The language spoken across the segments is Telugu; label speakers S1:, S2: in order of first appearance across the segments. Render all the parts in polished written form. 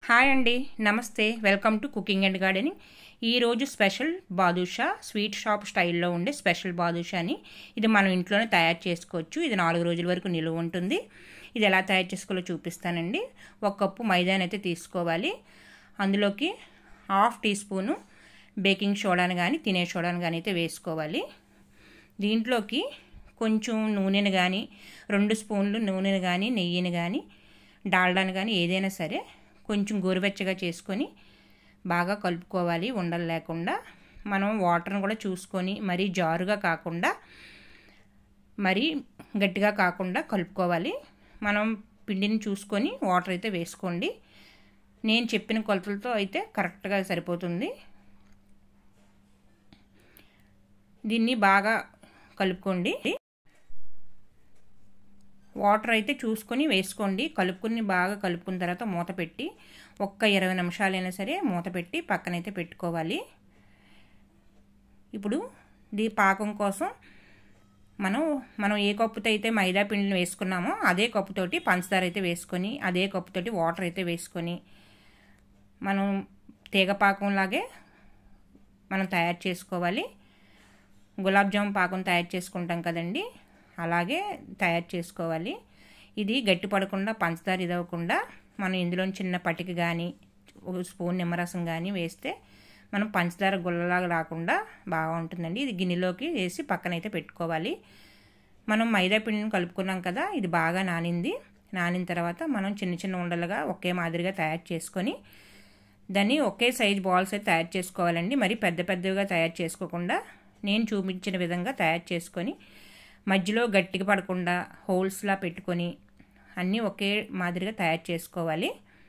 S1: హాయ్ అండి, నమస్తే. Welcome to cooking and gardening. ఈరోజు స్పెషల్ బాదుషా, స్వీట్ షాప్ స్టైల్లో ఉండే స్పెషల్ బాదుషాని ఇది మనం ఇంట్లోనే తయారు చేసుకోవచ్చు. ఇది 4 రోజుల వరకు నిలువ ఉంటుంది. ఇది ఎలా తయారు చేసుకోవాలో చూపిస్తానండి. 1 కప్పు మైదాని అయితే తీసుకోవాలి. అందులోకి 1/2 టీ స్పూను బేకింగ్ సోడాని కానీ తినే సోడాని కానీ అయితే వేసుకోవాలి. దీంట్లోకి కొంచెం నూనెని కానీ 2 స్పూన్లు నూనెని కానీ నెయ్యిని కానీ డాల్డాని కానీ ఏదైనా సరే కొంచెం గోరువెచ్చగా చేసుకొని బాగా కలుపుకోవాలి. ఉండలు లేకుండా మనం వాటర్ని కూడా చూసుకొని మరీ జారుగా కాకుండా మరీ గట్టిగా కాకుండా కలుపుకోవాలి. మనం పిండిని చూసుకొని వాటర్ అయితే వేసుకోండి. నేను చెప్పిన కొలతలతో అయితే కరెక్ట్గా సరిపోతుంది. దీన్ని బాగా కలుపుకోండి. వాటర్ అయితే చూసుకొని వేసుకోండి. కలుపుకుని బాగా కలుపుకున్న తర్వాత మూత పెట్టి 20 నిమిషాలైనా సరే మూత పెట్టి పక్కనైతే పెట్టుకోవాలి. ఇప్పుడు ఈ పాకం కోసం మనం ఏ కప్పుతో అయితే మైదా పిండిని వేసుకున్నామో అదే కప్పుతోటి పంచదార అయితే వేసుకొని అదే కప్పుతోటి వాటర్ అయితే వేసుకొని మనం తీగ పాకంలాగే మనం తయారు చేసుకోవాలి. గులాబ్ జామ్ పాకం తయారు చేసుకుంటాం కదండి, అలాగే తయారు చేసుకోవాలి. ఇది గట్టి పడకుండా పంచదార ఇదవ్వకుండా మనం ఇందులో చిన్న పటికి కానీ 1 స్పూన్ నిమ్మరసం కానీ వేస్తే మనం పంచదార గుల్లలాగా రాకుండా బాగా ఉంటుందండి. ఇది గిన్నెలోకి వేసి పక్కనైతే పెట్టుకోవాలి. మనం మైదా పిండిని కలుపుకున్నాం కదా, ఇది బాగా నానిన తర్వాత మనం చిన్న చిన్న ఉండలుగా ఒకే మాదిరిగా తయారు చేసుకొని దాన్ని ఒకే సైజ్ బాల్స్ అయితే తయారు చేసుకోవాలండి. మరి పెద్దగా తయారు చేసుకోకుండా నేను చూపించిన విధంగా తయారు చేసుకొని మధ్యలో గట్టిగా పడకుండా హోల్స్లా పెట్టుకొని అన్నీ ఒకే మాదిరిగా తయారు చేసుకోవాలి.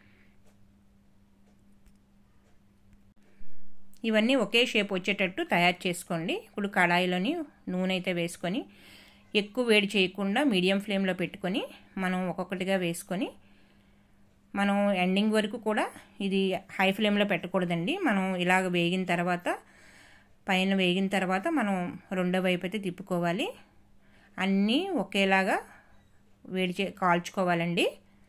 S1: ఇవన్నీ ఒకే షేప్ వచ్చేటట్టు తయారు చేసుకోండి. ఇప్పుడు కడాయిలోని నూనె అయితే వేసుకొని ఎక్కువ వేడి చేయకుండా మీడియం ఫ్లేమ్లో పెట్టుకొని మనం ఒక్కొక్కటిగా వేసుకొని మనం ఎండింగ్ వరకు కూడా ఇది హై ఫ్లేమ్లో పెట్టకూడదండి. మనం ఇలాగ వేగిన తర్వాత మనం రెండో వైపు అయితే తిప్పుకోవాలి. అన్నీ ఒకేలాగా కాల్చుకోవాలండి.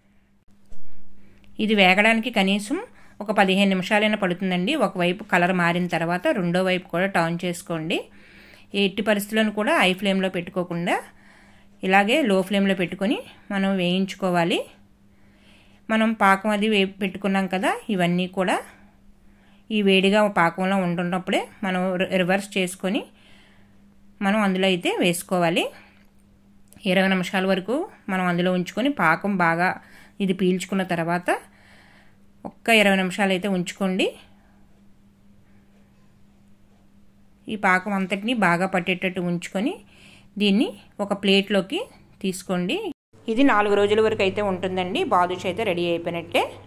S1: ఇది వేగడానికి కనీసం ఒక 15 నిమిషాలైనా పడుతుందండి. ఒకవైపు కలర్ మారిన తర్వాత రెండో వైపు కూడా టర్న్ చేసుకోండి. ఎట్టి పరిస్థితులను కూడా హై ఫ్లేమ్లో పెట్టుకోకుండా ఇలాగే లో ఫ్లేమ్లో పెట్టుకొని మనం వేయించుకోవాలి. మనం పాకం అది పెట్టుకున్నాం కదా, ఇవన్నీ కూడా ఈ వేడిగా పాకంలో ఉంటున్నప్పుడే మనం రివర్స్ చేసుకొని మనం అందులో అయితే వేసుకోవాలి. 20 నిమిషాల వరకు మనం అందులో ఉంచుకొని పాకం బాగా ఇది పీల్చుకున్న తర్వాత 20 నిమిషాలు అయితే ఉంచుకోండి. ఈ పాకం అంతటిని బాగా పట్టేటట్టు ఉంచుకొని దీన్ని ఒక ప్లేట్లోకి తీసుకోండి. ఇది 4 రోజుల వరకు అయితే ఉంటుందండి. బాదుషా అయితే రెడీ అయిపోయినట్టే.